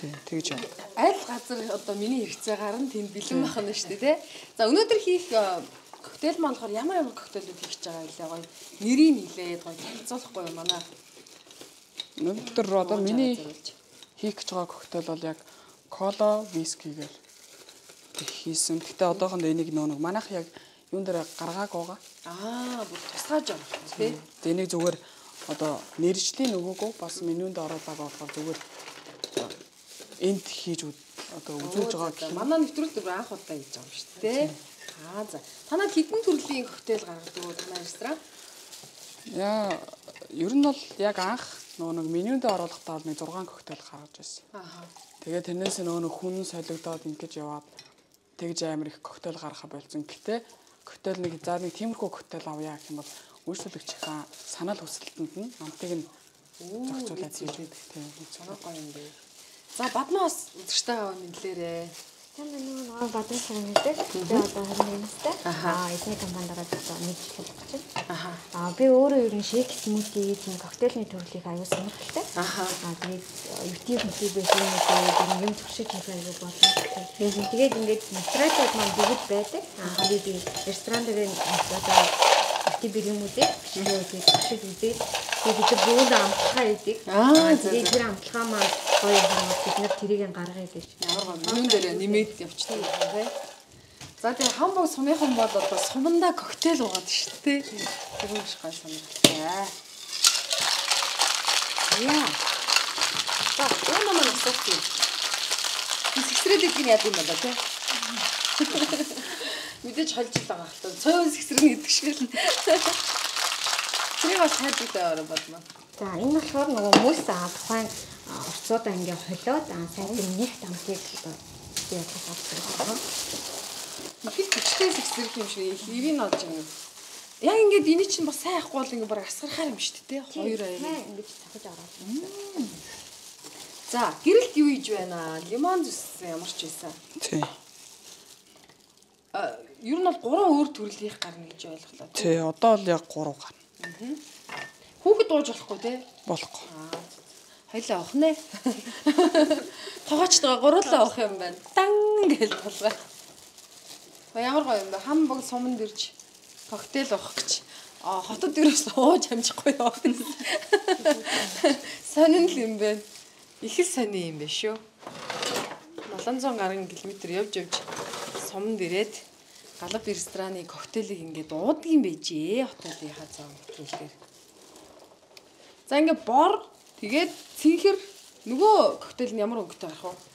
Тий, тэгж яа. Аль газар одоо миний хэрэгцээ гарна тэнд бэлэн махна шүү дээ тий. За өнөөдөр хийх коктейл маань болохоор ямар ямар коктейлүүд хийж байгаа вэ? Гоё нэрийг нэлээд гоё танилцуулахгүй юм манай. Өнөөдөр одоо миний хийх гэж байгаа коктейл бол яг кола, вискигээр хийсэн. Гэтэ одоохондоо энийг нөө нэг манайх яг юун дээр гаргааг байгаа. Аа, бүр тусгааж байгаа тий. Тэгээ энийг зүгээр одоо нэржлийн нөгөөгөө бас менюнд оруулаад болохоор зүгээр энд хийж одоо үзүүлж байгаа гэх юм. Манай нэвтрүүлэлт бүр анх удаа хийж байгаа юм шүү дээ. Аа за. Танад хэдэн төрлийн коктейл гаргадаг вэ танай ресторан? Яа, ер нь бол яг анх нөгөө нэг менюнд оруулахдаа нэг зургаан коктейл гаргаж байсан. Аа. Тэгээ тэрнээс нөгөө нэг хүн солигдоод ингэж яваад тэгж амар их коктейл гаргахаа болсон. Гэтэ коктейл нэг за нэг тиймэрхүү коктейл авъя гэх юм бол үйлчлүүлэгчийн санал хүсэлтэнд нь амтыг нь зохицуулаад хийж байдаг. Тийм санаа гоё юм бэ. За бадмаас үзэгчтэй аваа мэдлээрээ. Тань нөгөө бадан сайн мэдээ. Тэгээ одоо харин юмстай. Аа эдний компанидаараа одоо нэг жил болж байна. Аа би өөрөө ер нь шейк смути тийм коктейльний төрлийг аюул сонирхолтой. Аа тэгээд ютуб ютуб байсан юм туршиж хийх аюул болно. Тэгээд ингээд материалууд маань бүгд байдаг. Аа би ресторан дээр одоо ютуб юмуудыг бичлэгүүдийг туршиж үзээд тэгээд бид бүгд амтлагаа хийдэг. Аа тэгээд тэр амтлагаа маань гоё юм бид нар тэрийг гаргая гэж. Ямар гоё юм дээр нэмээд явчихдаг юм тий. За тэгээ хамбог сумынхан бол одоо сумандаа коктейл уугаад шүү дээ. Тэр юм шиг гоё санагдсан. Яа. За энэ маань асуух юм. Сэксрэдэг гин яд юм байна тий. Мэдээж холж л байгаа хэл. Цой сэксрэн гэдэг шиг л. Тэрийг бас хайдаг байраа бодно. За энэ болохоор нөгөө мөс аа тухайн урцуудаа ингээ холиод аа сайн нэгт амтыг яг авчихсан. Их хүчтэй сэксрэх юм шиг ивэн олж юм. Яг ингээд эний чинь бас сайн ахгүй бол ингээ баг асгарахаар юм шүү дээ. Хоёр аяа ингэж цахаж ороод. За гэрэлт юу хийж байна? Лимон зүссэн ямар ч байсан. Тий. А ер нь бол гурван өөр төрлийн гарна гэж ойлголоо. Тий, одоо л яг гурав гарна. Хүүхэд дууж болохгүй тий? Болохгүй. Хоёлаа авах нэ. Тоогоочтойгоо гурлаа авах юм байна. Дан гэж толгой. Ямар гоё юм бэ? Хамбог суманд ирж коктейл авах гэж. А хотод ирээс ууж амжихгүй явах гэсэн. Сонин л юм бэ. Их л сони юм бэ шүү. долоон зуун гаруй километр явж явж суманд ирээд галав рестораны коктейлийг ингээд уудаг юм байжээ. Хотуудынхаа зам хэлээр. За ингээд бор тэгээд цэнхэр нөгөө коктейл нь ямар өнгөтэй байх вэ?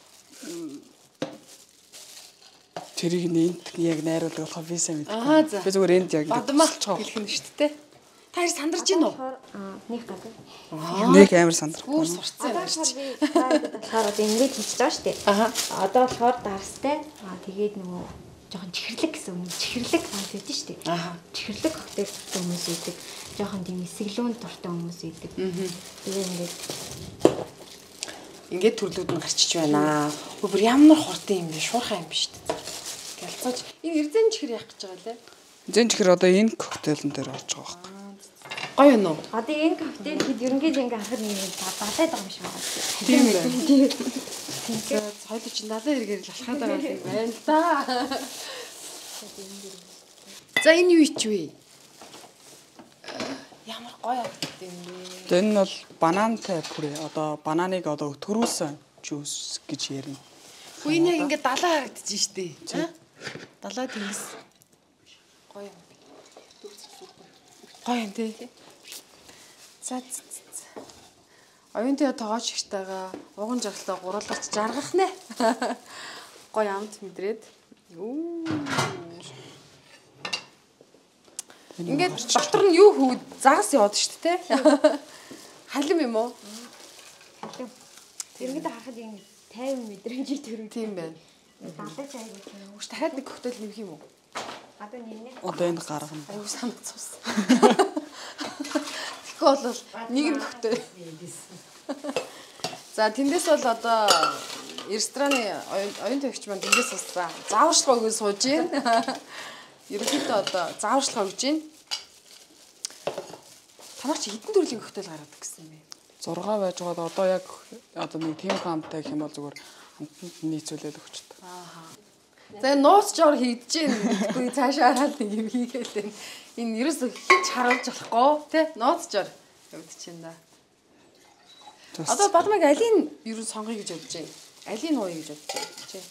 Тэрийг нэнт яг найруулга болохоор би сайн Аа, мэдгүй. за. Би зүгээр энд яг Бадмалч хэлэх нь шүү дээ. Та хоёр сандарч гин үү? Аа нэг гадаг. нэг амар сандрах. Гүүр сурцсан юм Одоо байна. болохоор би болохоор одоо ингэж хийж байгаа шүү дээ. Аха. Одоо болохоор дарстай. Аа тэгээд нөгөө жоохон чихэрлэг гэсэн юм. Чихэрлэг фант гэдэг шүү дээ. Аха. Чихэрлэг коктейл дуртай хүмүүс идэг. Жоохон тийм эсэглүүн дуртай хүмүүс идэг. Тэгээд ингээд Ингээд төрлүүд нь гарчиж байна. Өөр ямар хурдан юм бэ? Шуурхай юм биш үү? Гэлцооч. Энэ эрдэн чихэр яах гэж байгаа лээ? Зэн чихэр одоо энэ коктейлн дээр орж байгаа байхгүй. Гоё юм уу? одоо энэ коктейл хэд ерөнхийдөө ингээд харахад нэг далаад байгаа юм шиг байна. Тийм үү? Тэгээд соёлоо чинь далайн эргээр л алхаад байгаа юм байна л да. За энэ юу ич вэ? Ямар гоё юм бэ? Тэгээ энэ нь бол банантай пүрэ. Одоо бананыг одоо төрүүлсэн жуус гэж ярина. Хүү энэ яг ингээд далаа харагдаж штэ. Далаа тэнгис. Гоё юм. Гоё юм тий. За. Оюунтай тоогооч ихтэйгээ уган жаргалтай гуруулгач жаргах нэ. Гоё амт мэдрээд. Юу. Ингээд дотор нь юу хүүд загас яваад штэ тий. Халим юм уу? Халим. Тэргээд харахад юм тайван мэдрэмжийг төрөв. Тийм байна. Далаа чайг гэх юм. Үш дахиад нэг коктейл нэмэх юм уу? Одоо нэмнэ. Одоо энэ гаргана. Аюу санаа цус. Тэгэхгүй бол нэг нь коктейл. За тэндээс бол одоо рестораны оюун тавигч маань тэндээс бас зааварчилгаа өгөө сууж гин. Ерөнхийдөө одоо зааварчилгаа өгж гин. Танаач хэдэн төрлийн коктейл гаргадаг гэсэн юм бэ? зургаа байж байгаа одоо яг одоо нэг тийм хамттай гэх юм бол зүгээр хамтанд нийцүүлээд өгчдөг. За энэ нууц жоор хийдэж байна. Тэггүй цаашаа хараад нэг юм хийгээл энэ. Энэ ерөөсөө хинч харуулж болохгүй тий нууц жоор явагдчихна да. Одоо Бадмаг алийн ер нь сонгоё гэж бодож байна. Алийн нууя гэж бодож байна чи.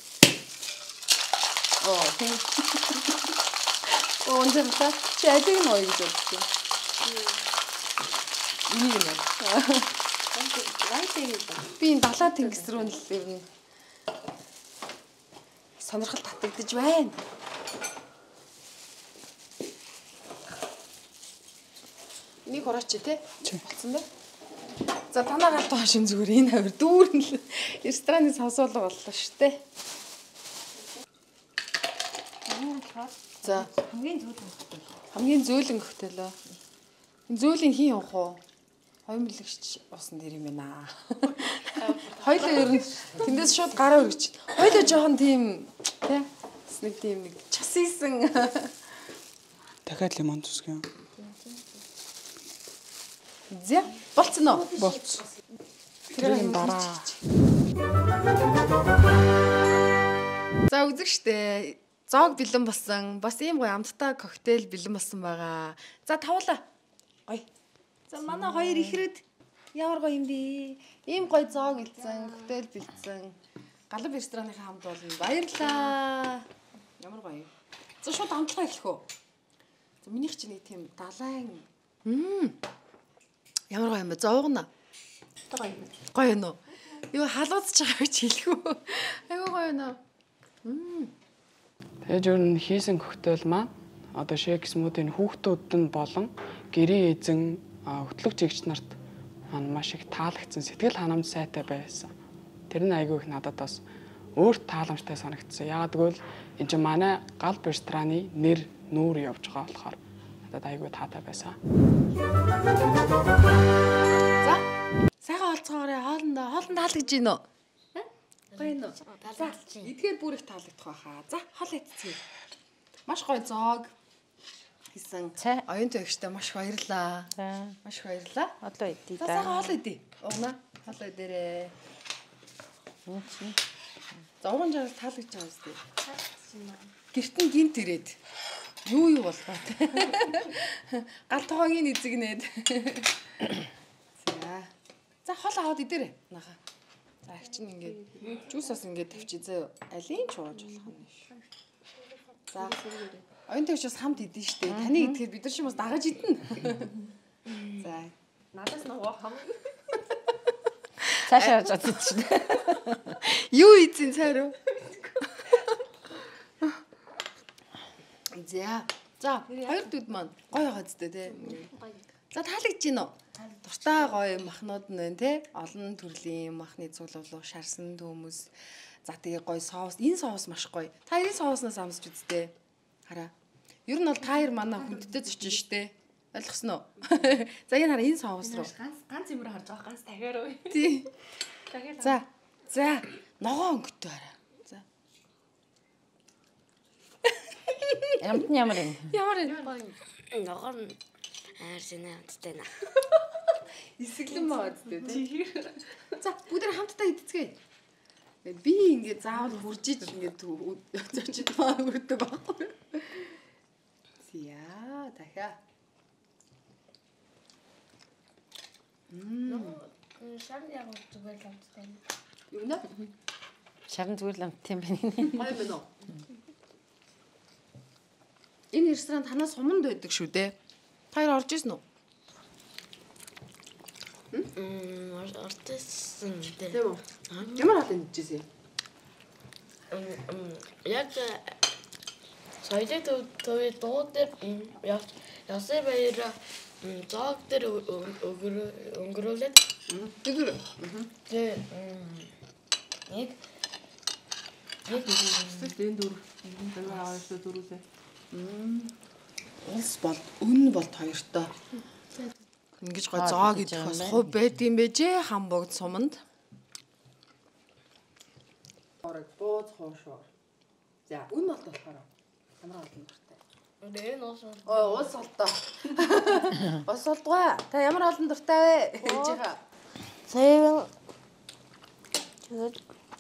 Оо тийм. Оо энэ та чи алийн нууя гэж бодож байна. Энийг нэ. Би энэ далаа тэнгис рүү л ер нь сонирхол татагдж байна. Нэг хураач тий. Болсон бай. За танаа гарт хашин зүгээр энэ хавар дүүрэн л рестораны сонсоол боллоо шүү дээ. За хамгийн зөөлөн хөтөл. Хамгийн зөөлөн хөтөл. Энэ зөөлөн хин явах уу? Хоёр мэлэгч усан дэр юм байна. Хоёлоо ер нь тэндээс шууд гараа өргөч. Хоёлоо жоохон тийм тий нэг тийм нэг час ийсэн. Дахиад лимон зүсгэн. Зэ болцсон уу? Болцсон. Тэрийн дараа. За үзэгчтэй. Зоог бэлэн болсон. Бас ийм гоё амттай коктейл бэлэн болсон байгаа. За тавуулаа. Гоё. За манай хоёр ихэрэд ямар гоё юм бэ? Ийм гоё зоог илсэн, коктейл бэлдсэн. Галав ресторанынхаа хамт болно. Баярлалаа. Ямар гоё. За шууд амтлагаа эхлэх үү? За минийх чинь нэг тийм далайн. Мм. Ямар гоё юм бэ? Зоогно. Гоё. Гоё нөө. Юу халууцж байгаа гэж хэлэх үү? Айгуу гоё нөө. Мм. Тэгээд ер нь хийсэн коктейл маань одоо шейк смуудын хүүхдүүд нь болон гэрээ эзэн хөтлөгч эгч нарт маань маш их таалагдсан сэтгэл ханамж сайтай байсан. Тэр нь айгүй их надад бас өөрт тааламжтай санагдсан. Яагаад гэвэл энэ чинь манай гал рестораны нэр нүүр явж байгаа болохоор надад айгүй таатай байсан. За сайхан олцгоорой хоолндоо хоолнд таалагдж гин үү? Гоё нөө. За эдгээр бүр их таалагдах байхаа. За хоол идцгээе. Маш гоё зоог хийсэн. Оюунтай өгчтэй маш баярлаа. Маш баярлаа. Одоо идээ За да. сайхан хоол идээ. Угнаа. Хоол идээрээ. За уган жаргал таалагдж байгаа үстэй. Гэрт нь гинт ирээд юу юу болгоо те. Гал тогоогийн эзэгнээд. За. За хоол аваад идээрэй. Нахаа. За их чинь ингээд жуус бас ингээд тавьчих зөө. Алийг чууж болох юм биш. За. Оюунтай ч бас хамт идэн штэ. Таны идэхээр бид нар ч юм бас дагаж идэн. За. Надаас нөгөө хам. Цаашаа харж удаж чинь. Юу ийцэн цааруу? За. За, хоёр дүүд маань гоё байгаа зү тэ. За таалагдж гин үү? Дуртай гоё махнууд нь байна те. Олон төрлийн махны цуглуулга, шарсан төмөс. За тэгээ гоё соус. Энэ соус маш гоё. Та энэ соуснаас амсч үзтээ. Хараа. Ер нь бол та хоёр манай хүндтэй зочин штэ. Ойлгосноо? За энэ хараа энэ соус руу. Ганц ганц юмроо харж байгаа ганц дахиад уу. Тий. За. За. Ногоон өнгөтэй хараа. За. Ямт нь ямар юм? Ямар юм? Ногоон аарсэнэ амттай наа. Эсгэлэн байгаа зү тий. За бүгд хамтдаа идцгээе. Би ингээд заавал хуржиж ингээд зочид маа хүрдэг байхгүй. Зя дахиа. Мм. Шарн яг зүгээр л амттай. Юу нэ? Шарн зүгээр л амт юм байна. Гоё байна уу? Энэ ресторан танаас суманд байдаг шүү дээ. Та хоёр орж ирсэн үү? Мм, артист дээ. Тийм үү? Ямар хат мэдчихсэн юм? Мм, яг соёлын төвөө дуу дээр ясаа баяра зоог дээр өнгөрүүлээд Тэгэр. тэгээ нэг Яг энэ дөрөв. Энэ авааштай дөрвөлээ. Эс бол өн бол хоёртой. Ингиж гой зоо гэдэг бас хувь байд юм бэ жээ хамбогд суманд. Орог бууз хоошоо. За өн бол болохоор ямар олон дуртай. дээ нуусан. Ой уус олдоо. Ус олдгоо. Та ямар олон дуртай вэ? Гэж байгаа. Сая тэгээд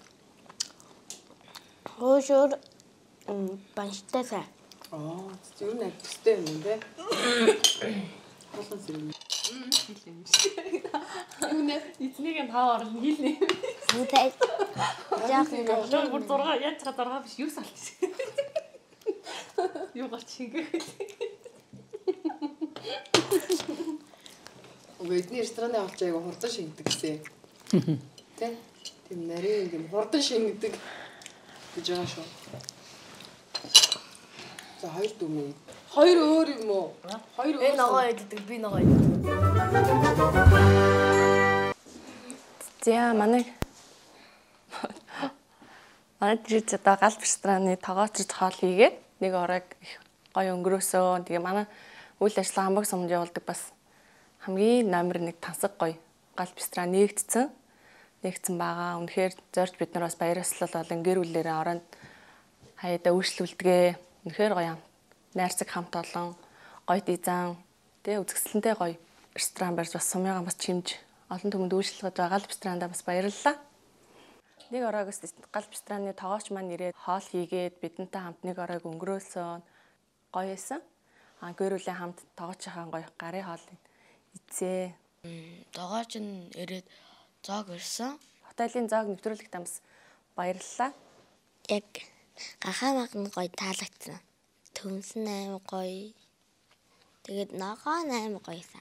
хоошор банштай сай. Аа, зөв нэг төстэй юм бэ? Хоолсон зэрэг. Юу нэ эцнийг нь тав орно хийлнэ. Үтэй. Яг Жоо бүр зураг яаж чага зураг биш юу салчих. Юу гарч шингээ. Уг эдний рестораны авч айгу хурдан шингэдэг гэсэн. Тэ? Тийм нарийн юм хурдан шингэдэг гэж байгаа шүү. За хоёр дүмээ. Хоёр өөр юм уу? Хоёр өөр. энэ ногоо иддэг, би ногоо иддэг. За манай манай тэр одоо галт рестораны тогоочж хоол хийгээд нэг оройг их гоё өнгөрөөсөө. Тэгээ манай үйл ажиллагаа хамбаг сумд явуулдаг бас хамгийн номер нэг тансаг гоё галт ресторан нэгдсэн. Нэгдсэн байгаа. Үнэхээр зорж бид нар бас баярлалаа болон гэр бүлээрээ ороонд хаяада үйлчлүүлдэгэ. Үнэхээр гоё найрцаг хамт олон гоё дизайн тэгээ үзэсгэлэнтэй гоё ресторан барьж бас сумыгаа бас чимж олон түмэнд үйлчлэж байгаа галт ресторанда бас баярлалаа. Нэг оройгоос галт рестораны тогооч маань ирээд хоол хийгээд бидэнтэй хамт нэг оройг өнгөрөөсөн гоё байсан. Аа гэр бүлийн хамт тогоочийн гоё гарын хоол эзээ. Тогооч нь ирээд зоог ирсэн. Хотелийн зоог нэвтрүүлэгт амс баярлалаа. Яг гахаамаг нь гоё таалагдсан. Төмсөн аим гоё. Тэгээд ногоо аим гоёсан.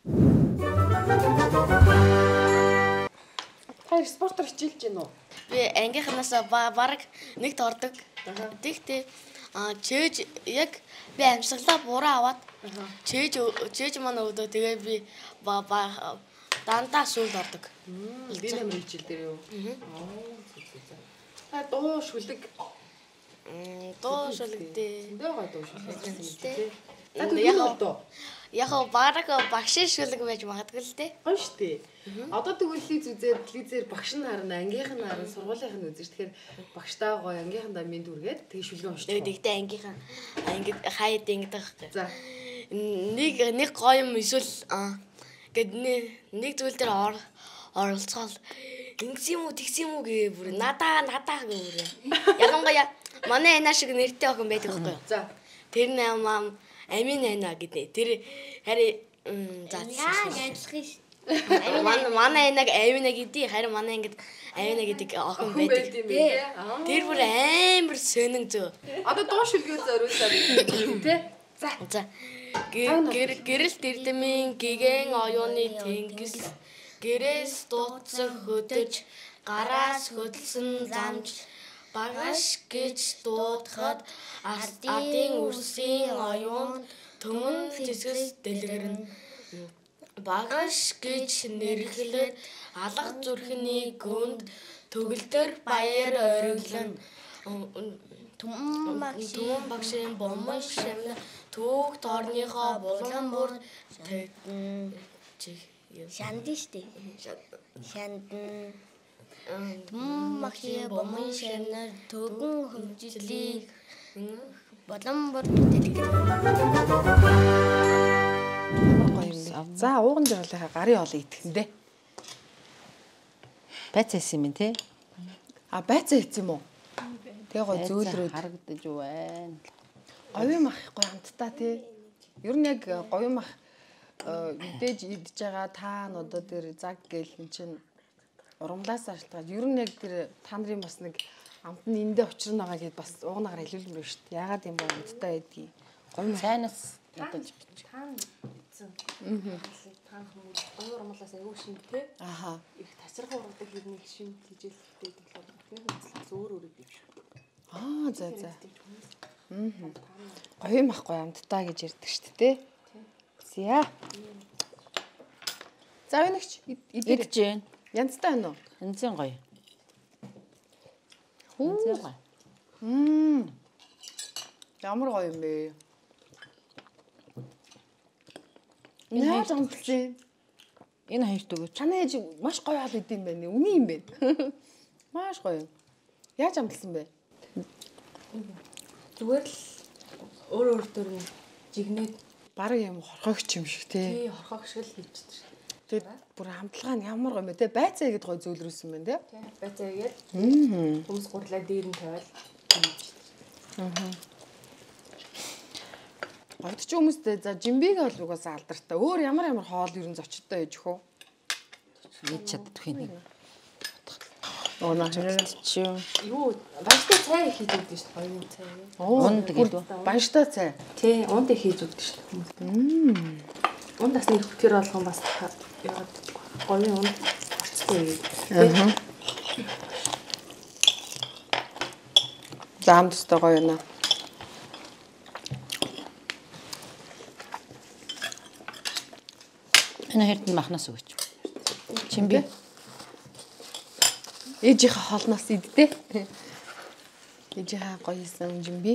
Хоёр спортоор хичээлж гин үү? Би ангийнхнаас бараг нэгт ордог. Тэгтээ а чээж яг би амьсгалаа буруу аваад чээж чээж манай өдөө тэгээ би дандаа сүлд ордог. Би нэмэр хичээл дээр юу? Аа дуу шүлэг. Дуу шүлэгтэй. Зөндөө гой дуу шүлэг. Яг яг бараг багшийн шүлэг байж магадгүй л дээ. Гоё штэ. Одоо тэгвэл лиз үзээд лизээр багш нь харна, ангийнх нь харна, сургуулийнх нь үзэж тэгэхээр багштаа гоё, ангийнхандаа минь дүргээд тэгээ шүлгээ уншиж. Тэгээд тэгтээ ангийнхан ангид хаяад ингэдэг байхгүй. За. Нэг нэг гоё юм эсвэл гэд нэг зүйл дээр оролцоол ингэсэн юм уу тэгсэн юм уу гээ бүр надаа надаа гээ бүр. Ялангуяа манай анаа шиг нэртэй охин байдаг байхгүй юу? За. Тэр намаа амин анаа гэдэг. Тэр харин за Яа ажиллах ш. Манай манай анаг амина гэдэг харин манай ангид амина гэдэг охин байдаг. Тэр бүр амар сонин зөө. Одоо дуу шүлгээ зориулаад тий. За. За. Гэр гэрэл тэрдмийн гигэн оюуны тэнгис гэрээс дууцах хөдөж гараас хөдөлсөн замж багаш гэж дуудахад ардын үрсийн оюун төмөн цэцгэс дэлгэрнэ. Багаш гэж нэрхлээд алга зүрхний гүнд төгөлдөр баяр ориглон Түмэн багш Түмэн багшийн бомбон шамна түүх торныхоо булан бүр шандин штэ. Шандин. Түмэн багшийн бомбон шамна төгөн хөвжлийг булан бүр дэлгэр. За ууган жирлийнхаа гарын хоол идэхэндээ. Байцаа хийсэн юм тий? А байцаа хийсэн юм уу? Тэгээ гой зөөлрөөд харагдаж байна. говийн мах гой хамтдаа тий. Ер нь яг говийн мах идэж идж байгаа таан одоо тэр заг гээл эн чин урамлаас ажилтгаад ер нь яг тэр та нарын бас нэг амт нь эндээ учир нь байгаа гэдээ бас уугнаагаар хэлүүлмээр байна шүү дээ. Яагаад юм бэ хамтдаа идгийг. Говийн сайнаас ядаж бич. Таан идсэн. Аа. Таан хүмүүс говийн урамлаас аягүй шинтэй. Аха. Их тасархаа ургадаг хэрнийг шинэ хижээлтэй болохоор бүхний хөдөлгөөс өөр өөр идэв шүү. Аа за за. Мм. Говийн мах гоё амтдаа гэж ярьдаг шүү дээ. За. За өнөгч идэж байна. Янзтай байна уу? Янзын гоё. Янзын гоё. Мм. Ямар гоё юм бэ? Энэ яаж амталсан? Энэ хоёрт өгөөч. Чаны ээж маш гоё хаал идэм байна. Үний юм байна. Маш гоё. Яаж амталсан бэ? Зүгээр л өөр өөр төр нь жигнээд бараг юм хорхогч юм шиг тий. тий хорхогш л хийчихсэн шүү. Тэгээд бүр хамтлагаа нь ямар гоё юм бэ те байцаа игээд гоё зөөлрүүлсэн байна те. Байцаа игээд хүмүүс гурлаа дээр нь тавиал. Аа. Гот ч хүмүүстэй за жимбиг бол угаас алдартай. Өөр ямар ямар хоол ерөн зочдтой яж хөө. Ийд чаддгүй нэг. Оо наач чи Юу банштай цай хийж өгдөө шүү дээ. Гоё цай. Унд гэдэг. банштай цай. Тий, унд их хийж өгдөө шүү дээ. Унд бас нэг хөтөр болгон бас яагаад гоё унд орцтой. Аа. Зам төстэй гоё юм аа. Энэ хэрдэн махнаас өгч. Чимби. Ээжийнхээ хоолноос иддээ. Ээжийнхээ гоёсэн жимби.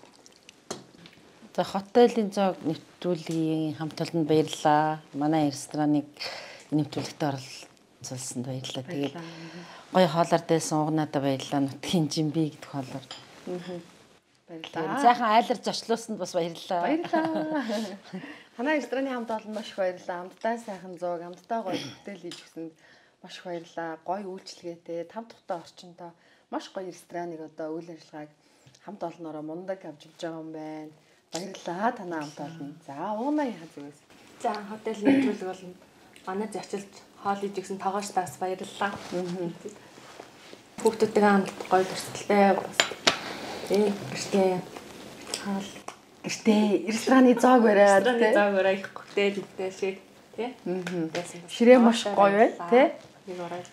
За хотелийн зоог нэвтрүүлгийн хамт олонд баярлалаа. Манай рестораныг нэвтрүүлэгт оролцуулсанд баярлалаа. Тэгээд гоё хоолоор дайсан угнаадаа баярлалаа. Нутгийн жимби гэдэг хоолоор. Баярлалаа. Сайхан айлар зочлуулсанд бас баярлалаа. Баярлалаа. Манай рестораны хамт олон маш их баярлалаа. Амттай сайхан зоог, амттай гоё бүтээл хийж өгсөнд маш их баярлалаа. Гоё үйлчлэгээтэй, тав тухтай орчинтой маш гоё рестораныг одоо үйл ажиллагааг хамт олноороо мундаг авч явж байгаа юм байна. Баярлалаа танаа хамт олон. За уунаа яа зүгээс. За хотел нэвтрүүлэг бол манай зочилд хоол хийж өгсөн тогооштаас баярлалаа. Хүүхдүүдтэй хамт гоё дурсгалтай бас тий гэртээ хаал Гэртээ рестораны зоог бариад тий заагаараа их хөтөл үгтэй шиг тий. Ширээ маш гоё бай тий. Нэг орой.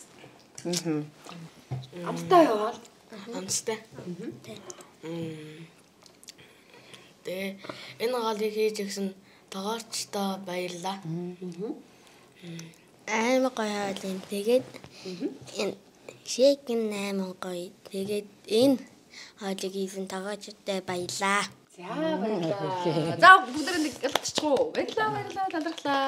Аа. Амттай яваа. Амттай. Тэ энэ хоолыг хийж өгсөн тогоочтой баярлалаа. Аймаг гоё хоол юм. Тэгээд энэ шейк найман гоё. Тэгээд энэ хоолыг хийсэн тогоочтой баярлаа. За баярлалаа. За бүгд нэг гэлтчихгүй. Баярлалаа баярлалаа талархлаа.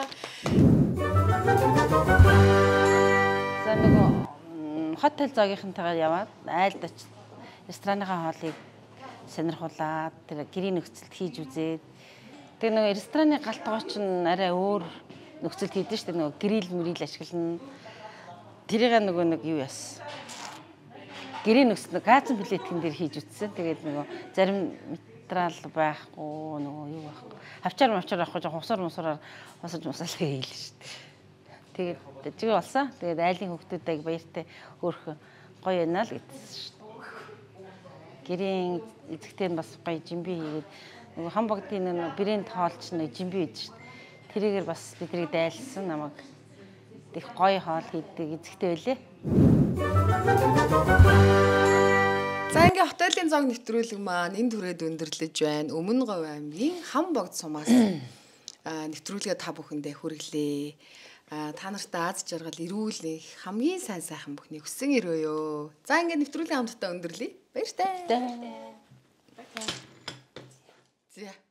За нөгөө хотел зоогийнхантайгаа яваад айлд очиж рестораныхаа хоолыг сонирхуулаад тэр гэрийн нөхцөлд хийж үзээд тэр нөгөө рестораны галтгооч нь арай өөр нөхцөлд хийдэж штэ нөгөө грил мөрил ашиглана. Тэрийг нөгөө нэг юу яасан. Гэрийн нөхцөл газан плеткэн дээр хийж үтсэн. Тэгээд нөгөө зарим материал байхгүй нөгөө юу байхгүй. Хавчаар мавчаар авахгүй жоо хусаар мусаараар хусаж мусаалгаа хийлээ штэ. Тэгээд чиг болсон. Тэгээд айлын хүүхдүүдийг баяртай хөөрхөн гоё яана л гэдсэн штэ. Гэрийн эзэгтэй нь бас гоё жимби хийгээд нөгөө хам богдын нэг брэнд хоолч нэг жимби хийж штэ. Тэрийгээр бас бидний дайлсан намайг их гоё хоол хийдэг эзэгтэй байлээ. За ингээ хотелийн зоог нэвтрүүлэг маань энэ түрээд өндөрлөж байна. Өмнө Говь аймгийн хам богд сумаас нэвтрүүлгээ та бүхэндээ хүргэлээ. Та нартай аз жаргал эрүүл их хамгийн сайн сайхан бүхнийг хүсэн өрөөё. За ингээ нэвтрүүлгийн хамтдаа өндөрлөе. Баяртай. Баярлалаа. За